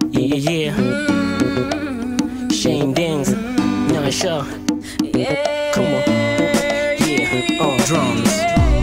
Yeah. Shane Dings, Nasha. Come on. Yeah. Drums.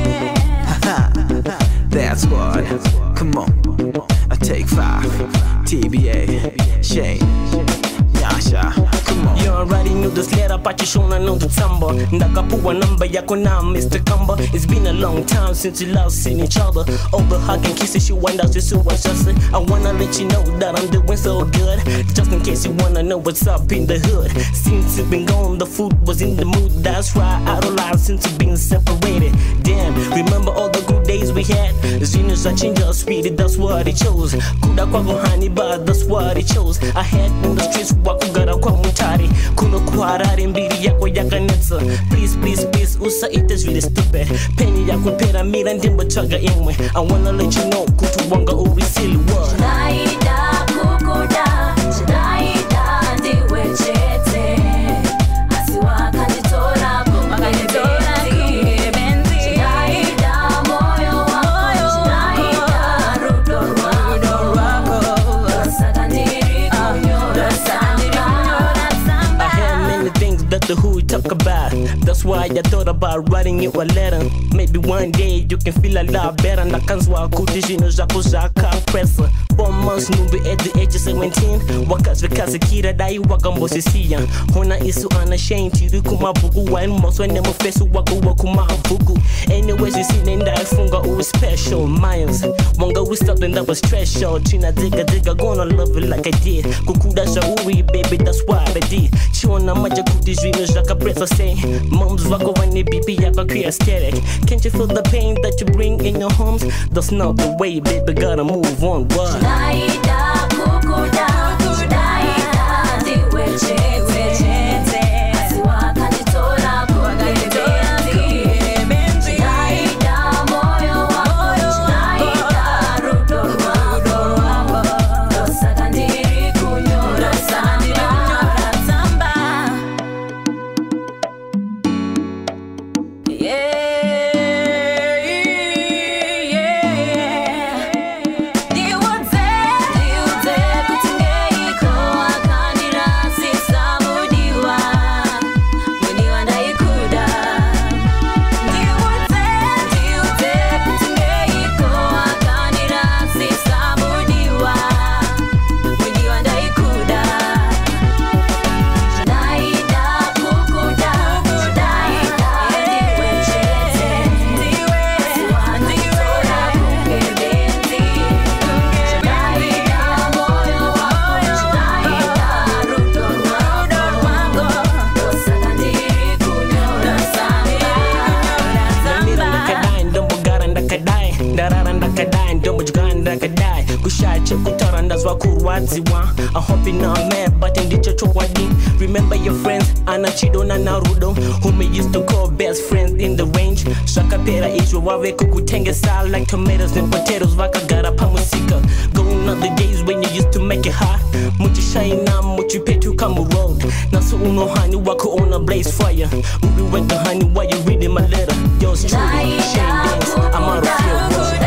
That's what. Come on. I take 5. TBA. Shane. Nasha. Come on. You already knew this letter, but you shown I know the number. Ndakapuwa number yako now, Mr. Cumber. It's been a long time since you last seen each other. All the hug and kisses she went out just so I just I wanna let you know that I'm doing so good. Just in case you wanna know what's up in the hood. Since you've been gone, the food was in the mood. That's why I don't lie since you've been separated. Damn, remember all the good days we had? As soon as I changed your speed, that's what it chose. Kuda kwako honey, but that's what it chose. I had in the streets wakugara kwa mutari. Kuno kuharari mbiri yako yakanetsa. Please, please, please, usa it is really stupid. Penny yako pera mira ndimba chaga imwe. I wanna let you know kutu wanga urisili wa Naida kukuda, naida ndiwe chete. Asiwa kanditora kubenzi. Naida moyo wako, naida rudo wako. Sakandiri kunyora samba. I had many things that the hood talk about. That's why I thought about writing you a letter. Maybe one day you can feel a lot better. Nakanzwa kutishino zako zaka pressa. 4 months nubi at the age of 17. Wakazvikazi kira dai wakambosisiya. Hona isu unashamed chiri kumabuku. Wine most when nemo fesu wako wakumabuku. Anyways you see nenda ifunga uwe special. Miles wanga we something that was special. China digga gonna love it like I did. Kukuda shauri baby that's what I did. Chiona maja kutishino zaka pressa say. Moms wako wani bibi yako queer aesthetic. Can't you feel the pain that you bring in your homes? That's not the way, baby, gotta move on, what? Naida kukuda, naida ndiwe chete. Asiwa kanditora kubenzi. Naida moyo wako, naida rudo wako. Sakandiri kunyora samba. I hope you're not mad, but in the church remember your friends, Anna Chido na Naruto, whom we used to call best friends in the range. Shakapera Ishwa wawe kukutenge sal like tomatoes and potatoes, wakagara pamusika. Going on the days when you used to make it hot. Muchi shine na muchi petu kamu road. Nasu uno honey wako on a blaze fire. Movie with the honey while you reading my letter. Yours truly, Shane Dings, I'm out of here.